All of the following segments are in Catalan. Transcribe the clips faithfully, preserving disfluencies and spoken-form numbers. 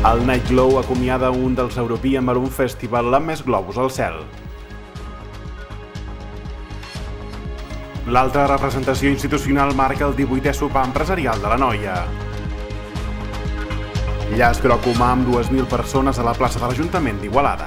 El Night Glow acomiada un dels European Balloon Festival amb més globus al cel. L'altra representació institucional marca el divuitè sopar empresarial de l'Anoia. Llaç groc humà amb dues mil persones a la plaça de l'Ajuntament d'Igualada.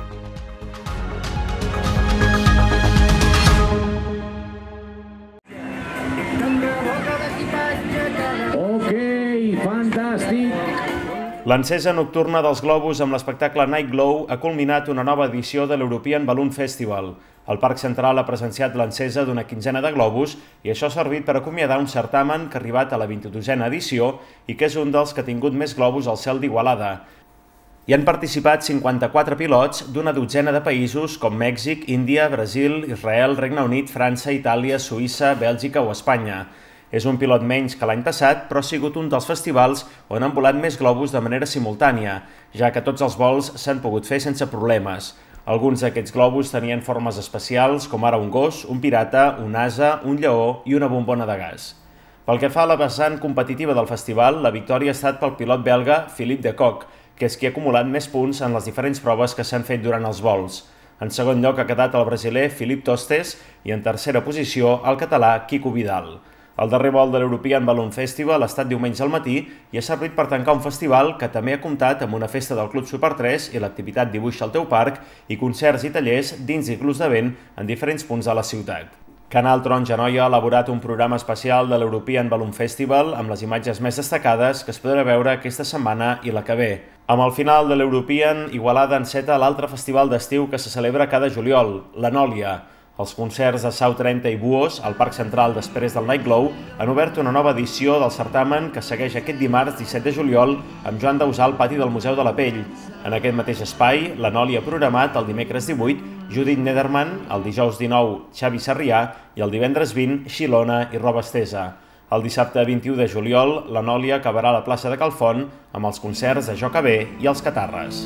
L'encesa nocturna dels globus amb l'espectacle Night Glow ha culminat una nova edició de l'European Balloon Festival. El Parc Central ha presenciat l'encesa d'una quinzena de globus i això ha servit per acomiadar un certamen que ha arribat a la vint-i-dosena edició i que és un dels que ha tingut més globus al cel d'Igualada. Hi han participat cinquanta-quatre pilots d'una dotzena de països com Mèxic, Índia, Brasil, Israel, Regne Unit, França, Itàlia, Suïssa, Bèlgica o Espanya. És un pilot menys que l'any passat, però ha sigut un dels festivals on han volat més globus de manera simultània, ja que tots els vols s'han pogut fer sense problemes. Alguns d'aquests globus tenien formes especials, com ara un gos, un pirata, un ase, un lleó i una bombona de gas. Pel que fa a la vessant competitiva del festival, la victòria ha estat pel pilot belga Philippe de Kock, que és qui ha acumulat més punts en les diferents proves que s'han fet durant els vols. En segon lloc ha quedat el brasiler Philippe Tostes i en tercera posició el català Quico Vidal. El darrer vol de l'European Balloon Festival ha estat diumenge al matí i ha servit per tancar un festival que també ha comptat amb una festa del Club Super tres i l'activitat Dibuixa al teu parc i concerts i tallers dins i clubs d'event en diferents punts de la ciutat. Canal Taronja Anoia ha elaborat un programa especial de l'European Balloon Festival amb les imatges més destacades que es podrà veure aquesta setmana i la que ve. Amb el final de l'European, Igualada enceta l'altre festival d'estiu que se celebra cada juliol, l'Anòlia. Els concerts de Sau trenta i Buos, al Parc Central després del Night Glow, han obert una nova edició del certamen que segueix aquest dimarts disset de juliol amb Joan Dausà al pati del Museu de la Pell. En aquest mateix espai, l'Anòlia ha programat el dimecres divuit Judith Nederman, el dijous dinou Xavi Sarrià i el divendres vint Xilona i Roba Estesa. El dissabte vint-i-u de juliol, l'Anòlia acabarà a la plaça de Calfont amb els concerts de Jo que ve i els Catarres.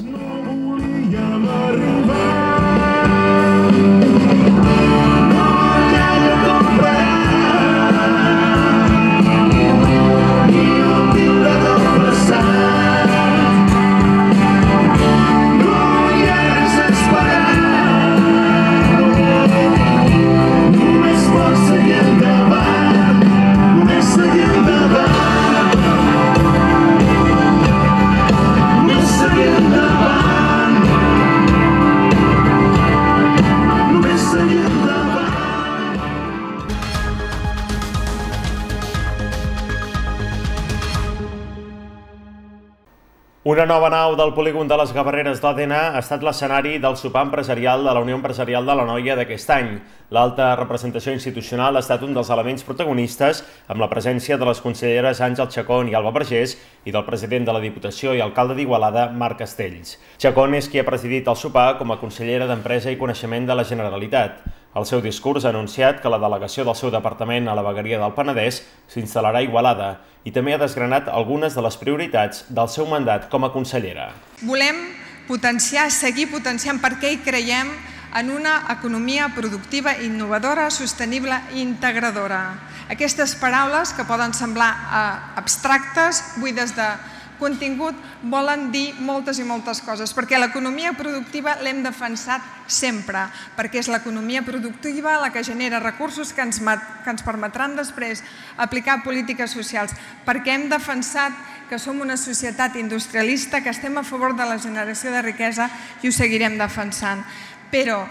Una nova nau del polígon de les Gavarreres d'Òdena ha estat l'escenari del sopar empresarial de la Unió Empresarial de l'Anoia d'aquest any. L'alta representació institucional ha estat un dels elements protagonistes amb la presència de les conselleres Àngel Chacón i Alba Vergés i del president de la Diputació i alcalde d'Igualada, Marc Castells. Chacón és qui ha presidit el sopar com a consellera d'Empresa i Coneixement de la Generalitat. El seu discurs ha anunciat que la delegació del seu departament a la vegueria del Penedès s'instal·larà a Igualada i també ha desgranat algunes de les prioritats del seu mandat com a consellera. Volem potenciar, seguir potenciant perquè hi creiem en una economia productiva, innovadora, sostenible i integradora. Aquestes paraules que poden semblar abstractes, buides de contingut, volen dir moltes i moltes coses, perquè l'economia productiva l'hem defensat sempre, perquè és l'economia productiva la que genera recursos que ens, que ens permetran després aplicar polítiques socials, perquè hem defensat que som una societat industrialista, que estem a favor de la generació de riquesa i ho seguirem defensant. Però,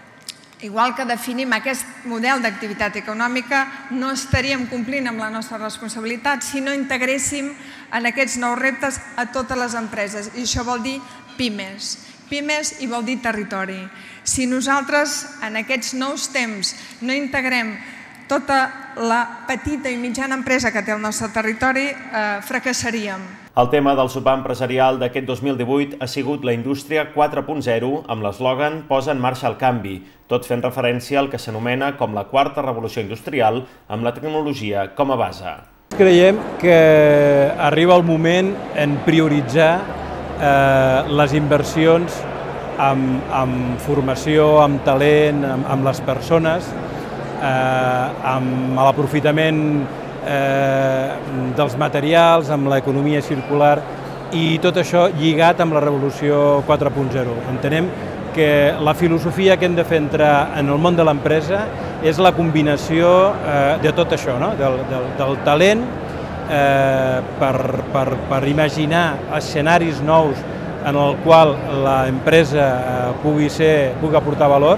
igual que definim aquest model d'activitat econòmica, no estaríem complint amb la nostra responsabilitat si no integréssim en aquests nous reptes a totes les empreses. I això vol dir pimes. Pimes i vol dir territori. Si nosaltres en aquests nous temps no integrem tota la petita i mitjana empresa que té el nostre territori, fracassaríem. El tema del sopar empresarial d'aquest dos mil divuit ha sigut la indústria quatre punt zero amb l'eslògan Posa en marxa el canvi, tot fent referència al que s'anomena com la quarta revolució industrial amb la tecnologia com a base. Creiem que arriba el moment en prioritzar les inversions en formació, en talent, en les persones, amb l'aprofitament dels materials, amb l'economia circular i tot això lligat amb la revolució quatre punt zero. Entenem que la filosofia que hem de fer entrar en el món de l'empresa és la combinació eh, de tot això, no? del, del, del talent eh, per, per, per imaginar escenaris nous en el qual l'empresa eh, pugui, ser, pugui aportar valor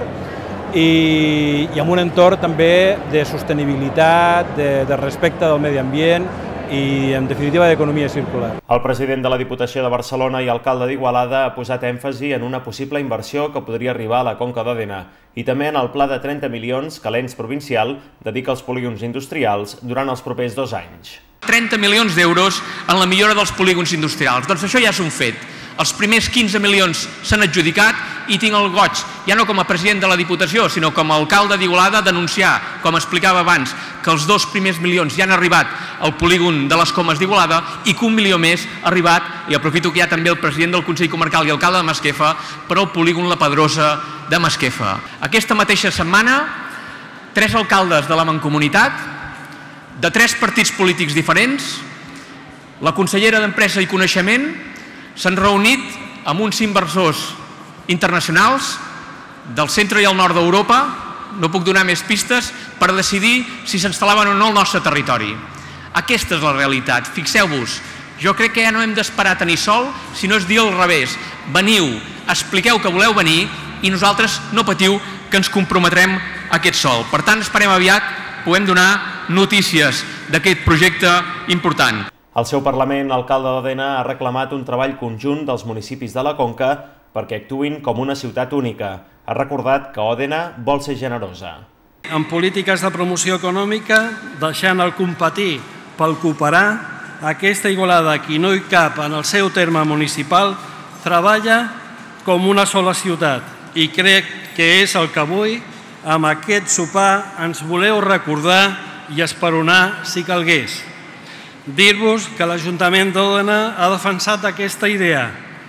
i, i amb un entorn també de sostenibilitat, de, de respecte del medi ambient i, en definitiva, d'economia circular. El president de la Diputació de Barcelona i alcalde d'Igualada ha posat èmfasi en una possible inversió que podria arribar a la Conca d'Òdena i també en el pla de trenta milions que l'ens provincial dedica als polígons industrials durant els propers dos anys. trenta milions d'euros en la millora dels polígons industrials. Doncs això ja és un fet. Els primers quinze milions s'han adjudicat i tinc el goig, ja no com a president de la Diputació, sinó com a alcalde d'Igualada, denunciar, com explicava abans, que els dos primers milions ja han arribat al polígon de les Comes d'Igualada i que un milió més ha arribat, i aprofito que hi ha també el president del Consell Comarcal i alcalde de Masquefa, per al polígon La Pedrosa de Masquefa. Aquesta mateixa setmana, tres alcaldes de la Mancomunitat, de tres partits polítics diferents, la consellera d'Empresa i Coneixement, s'han reunit amb uns inversors internacionals del centre i el nord d'Europa, no puc donar més pistes, per decidir si s'instal·laven o no al nostre territori. Aquesta és la realitat. Fixeu-vos, jo crec que ja no hem d'esperar tenir sol, sinó és dir al revés. Veniu, expliqueu que voleu venir i nosaltres no patiu que ens comprometrem a aquest sol. Per tant, esperem aviat podem donar notícies d'aquest projecte important. Al seu Parlament, l'alcalde d'Òdena ha reclamat un treball conjunt dels municipis de la Conca perquè actuïn com una ciutat única. Ha recordat que Òdena vol ser generosa. En polítiques de promoció econòmica, deixant el competir pel cooperar, aquesta Igualada, qui no hi cap en el seu terme municipal, treballa com una sola ciutat i crec que és el que avui, amb aquest sopar, ens voleu recordar i esperonar si calgués. Dir-vos que l'Ajuntament d'Òdena ha defensat aquesta idea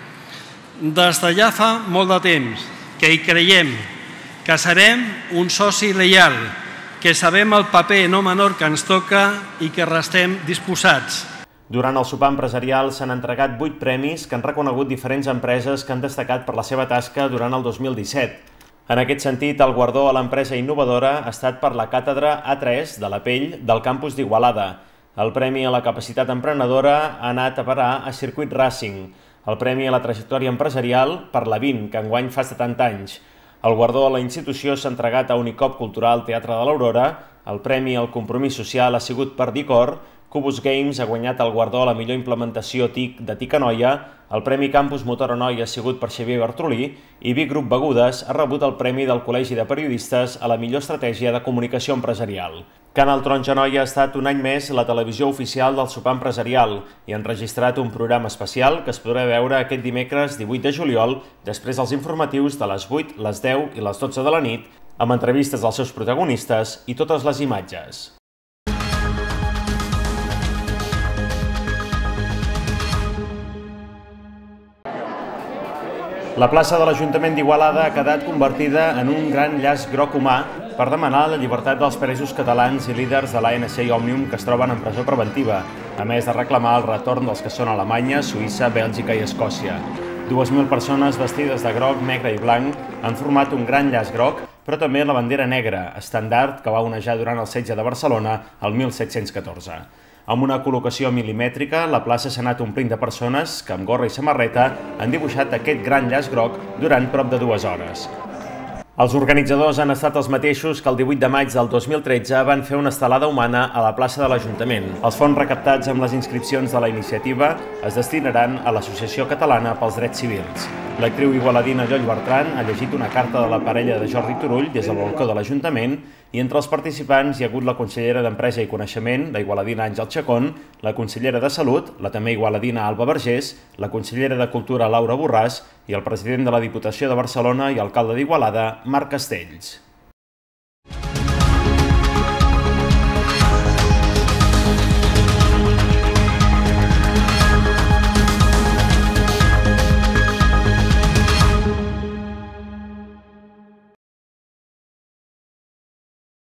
des de ja fa molt de temps, que hi creiem, que serem un soci lleial, que sabem el paper no menor que ens toca i que restem disposats. Durant el sopar empresarial s'han entregat vuit premis que han reconegut diferents empreses que han destacat per la seva tasca durant el dos mil disset. En aquest sentit, el guardó a l'empresa innovadora ha estat per la càtedra A tres de la pell del campus d'Igualada. El premi a la capacitat emprenedora ha anat a parar a Circuit Racing, el premi a la trajectòria empresarial per la vint, que enguany fa setanta anys. El guardó a la institució s'ha entregat a Unicop Cultural Teatre de l'Aurora, el premi al compromís social ha sigut per Dicor, Cubus Games ha guanyat el guardó a la millor implementació T I C de T I C a Noia, el Premi Campus Motor a Noia ha sigut per Xavier Bartrolí i Vic Grup Begudes ha rebut el Premi del Col·legi de Periodistes a la millor estratègia de comunicació empresarial. Canal Taronja Noia ha estat un any més la televisió oficial del sopar empresarial i ha enregistrat un programa especial que es podrà veure aquest dimecres divuit de juliol després dels informatius de les vuit, les deu i les dotze de la nit amb entrevistes als seus protagonistes i totes les imatges. La plaça de l'Ajuntament d'Igualada ha quedat convertida en un gran llaç groc humà per demanar la llibertat dels presos catalans i líders de l'A N C i Òmnium que es troben en presó preventiva, a més de reclamar el retorn dels que són a Alemanya, Suïssa, Bèlgica i Escòcia. Dues mil persones vestides de groc, negre i blanc han format un gran llaç groc, però també la bandera negra, estendard que va onejar durant el setge de Barcelona el mil set-cents catorze. Amb una col·locació milimètrica, la plaça s'ha anat omplint de persones que amb gorra i samarreta han dibuixat aquest gran llaç groc durant prop de dues hores. Els organitzadors han estat els mateixos que el divuit de maig del dos mil tretze van fer una estelada humana a la plaça de l'Ajuntament. Els fons recaptats amb les inscripcions de la iniciativa es destinaran a l'Associació Catalana pels Drets Civils. L'actriu igualadina Lloll Bertran ha llegit una carta de la parella de Jordi Turull des del balcó de l'Ajuntament i entre els participants hi ha hagut la consellera d'Empresa i Coneixement, la igualadina Àngel Chacón, la consellera de Salut, la també igualadina Alba Vergés, la consellera de Cultura Laura Borràs i el president de la Diputació de Barcelona i alcalde d'Igualada, Marc Castells.